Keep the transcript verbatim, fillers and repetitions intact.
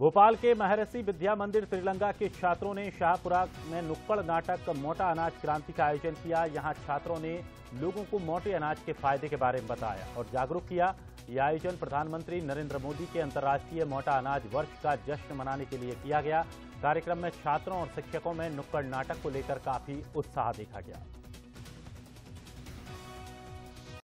भोपाल के महर्षि विद्या मंदिर श्रीलंका के छात्रों ने शाहपुरा में नुक्कड़ नाटक मोटा अनाज क्रांति का आयोजन किया। यहां छात्रों ने लोगों को मोटे अनाज के फायदे के बारे में बताया और जागरूक किया। यह आयोजन प्रधानमंत्री नरेंद्र मोदी के अंतर्राष्ट्रीय मोटा अनाज वर्ष का जश्न मनाने के लिए किया गया। कार्यक्रम में छात्रों और शिक्षकों में नुक्कड़ नाटक को लेकर काफी उत्साह देखा गया।